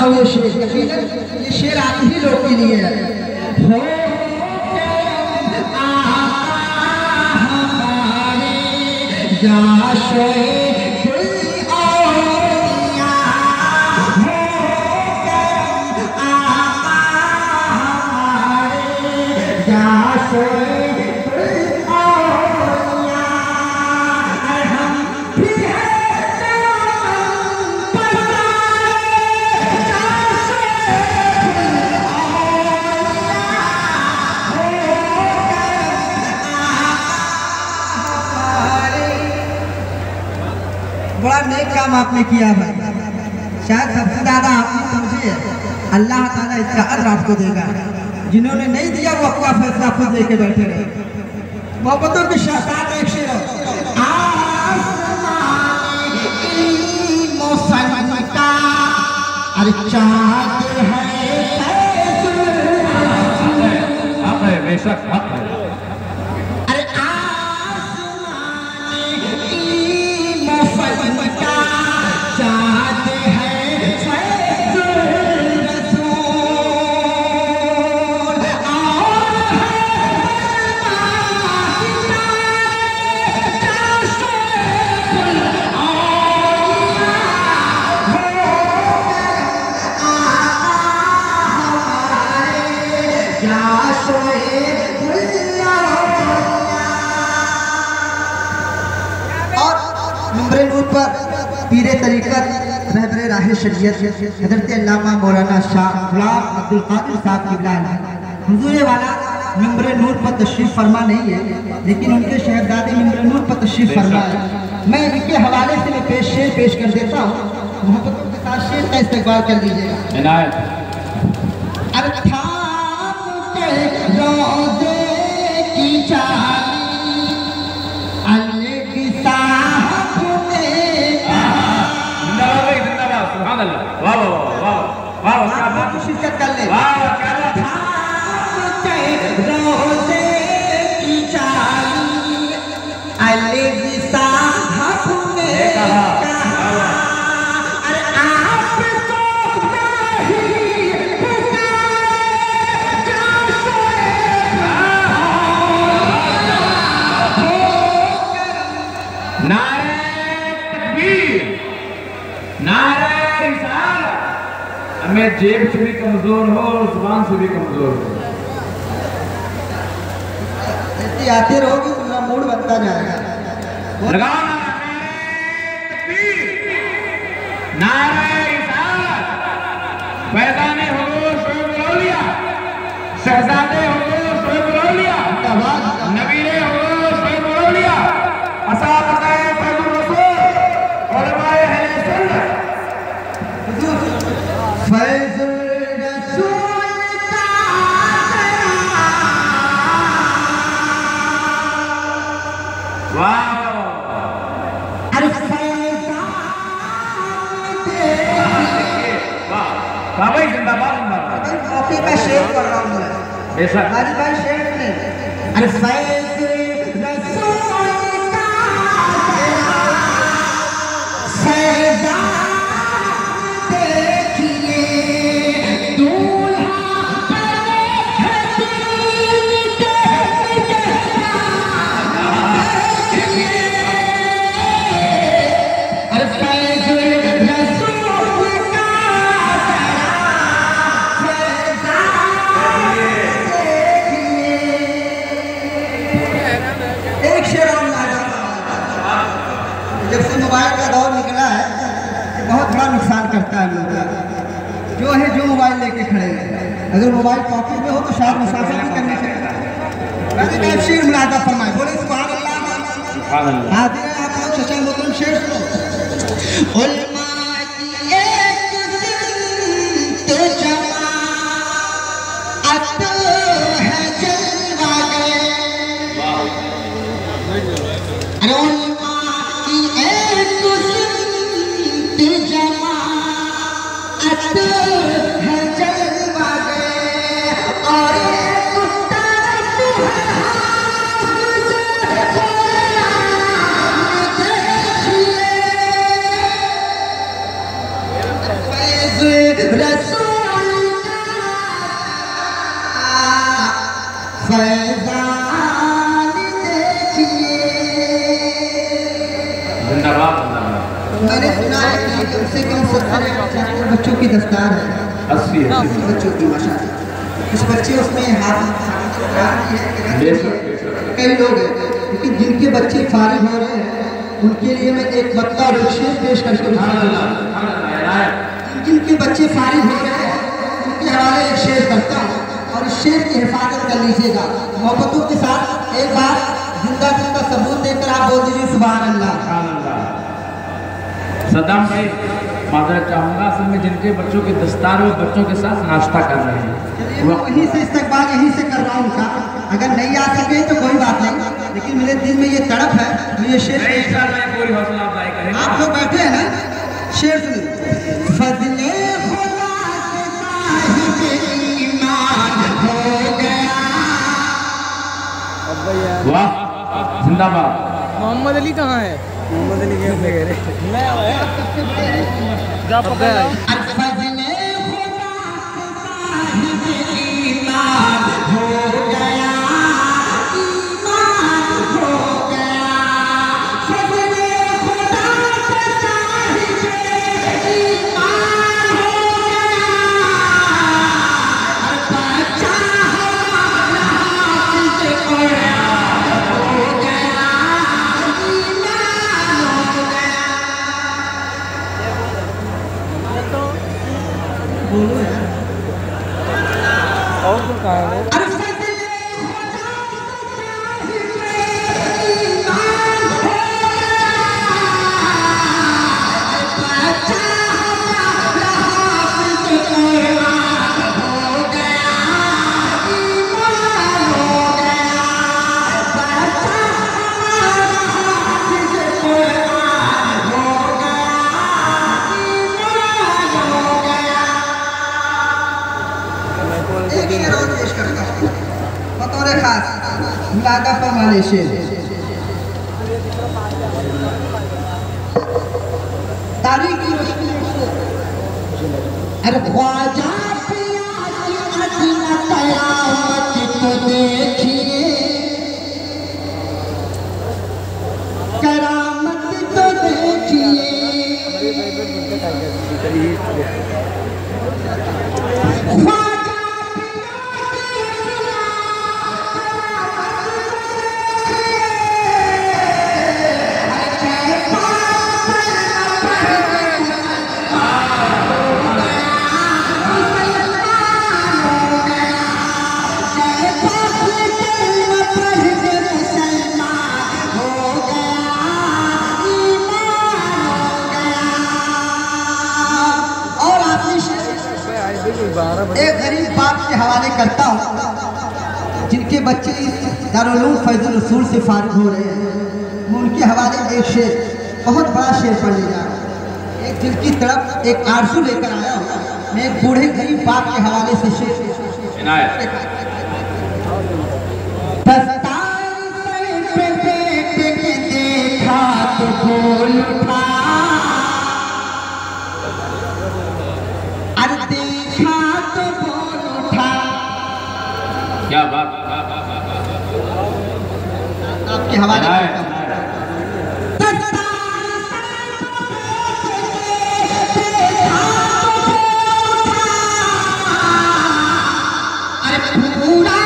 हूँ ये शेर, ये शेर आप ही लोग के लिए है। हो बड़ा नेक काम आपने किया भाई। शायद सबसे ज्यादा आपने समझे अल्लाह ताला इसका अजर आपको देगा। जिन्होंने नहीं दिया वो अपना फैसला खुद लेके बैठे रहे। मोहब्बतों के साथ एक शेर है बेशक हक है। पर पीरे तरीक़त रहबरे राह शरीयत हज़रत अल्लामा मौलाना शाह गुलाम अब्दुल कादिर साहब क़िबला हुज़ूर वाला मिंबर नूर पर तशरीफ़ फरमा नहीं है, लेकिन उनके शहज़ादे मिंबर नूर पर तशरीफ़ फरमा है। मैं इनके हवाले से मैं शेर पेश कर देता हूँ। मोहब्बतों के साथ शेर का इस्तेक़बाल कर लीजिएगा। शिरकत कर ले। हमें जेब से भी कमजोर हो और जुबान से भी कमजोर हो। आते रहोगे तुम्हारा मूड बनता जाएगा। फैज़ाने हो शोएब औलिया, शहजादे हो शोएब औलिया, नबीरे हो शोएब औलिया, असातिज़ाए फैज़ुर रसूल, उलमाए अहले सुन्नत। मैं शेर पढ़ रहा हूँ। हाजी भाई शेर नहीं। अरे जब से मोबाइल का दौर निकला है बहुत बड़ा नुकसान करता है लोग। जो है जो मोबाइल लेके खड़े हैं, अगर मोबाइल पॉकेट में हो तो शायद मुसाफिर भी करनी चाहिए। शेर मुलादा फरमाए, बोले सुभान अल्लाह। हाजिर है आप चचा मोहतरम शेर सुनो। रस फैजान देखिए। जिंदाबाद जिंदाबाद। मैंने सुना है कि कम से कम 70 बच्चों की दस्तार है, 80 बच्चों की माशाल्लाह। कुछ बच्चे उसमें हाथ कई लोग हैं, क्योंकि जिनके बच्चे फारिग हो रहे हैं उनके लिए मैं एक बत्ता और एक शेर पेश करके जिनके बच्चे फारिग हो रहे हैं उनके हवाले एक शेर करता हूँ और इस शेर की हिफाजत कर लीजिएगा मोहब्बतों के साथ। एक बार जिंदा दिल का सबूत देकर आप बोल दीजिए सुभान अल्लाह। सद्दाम भाई माजरत चाहूँगा, असल में जिनके बच्चों के दस्तार वो बच्चों के साथ नाश्ता कर रहे हैं, वो वहीं से इस्तकबाल यहीं से कर रहा हूँ उनका। अगर नहीं आ सके तो कोई बात नहीं, लेकिन मेरे दिल में ये तड़प है, मैं ये शेर पूरी हौसला अफजाई करेंगे। आप लोग बैठे हैं ना, शेर सुनिए। फजले खुदा के साहिब ईमान हो गया। वाह जिंदाबाद। मोहम्मद अली कहाँ है? मोहम्मद अली के अपने घर है। जा पकड़ लो। फजले खुदा के साहिब ईमान हो गया, ईमान हो गया। फजले खुदा के साहिब ईमान हो गया। बच्चा हमारा हाफिज़ कुरान हो गया, ईमान हो गया। बोलो यार। और तो कहाँ है? अरे फजले खुदा के साहिब ईमान हो गया। बच्चा हमारा हाफिज़ कुरान हो गया, ईमान हो गया। बच्चा हमारा हाफिज़ कुरान हो गया, ईमान हो गया। एक शेर और पेश करता हूँ बतौर खास मुलादा फरमाने शेर। तारीख की रोशनी में शेर। अरे ख्वाजा पिया की अदना कयामत को देखिए, करामत तो देखिए। एक गरीब बाप के हवाले करता हूँ जिनके बच्चे इस दारुल फैजुल रसूल से फारिग हो रहे हैं। मैं उनके हवाले एक शेर, बहुत बड़ा शेर पढ़ लिया। एक दिल की तरफ एक आरज़ू लेकर आया हूँ। मैं एक बूढ़े गरीब बाप के हवाले से शेर देखा तो बोल उठा, अरे देखा तो बोल उठा। क्या बात। आपके हवाले अरे पूरा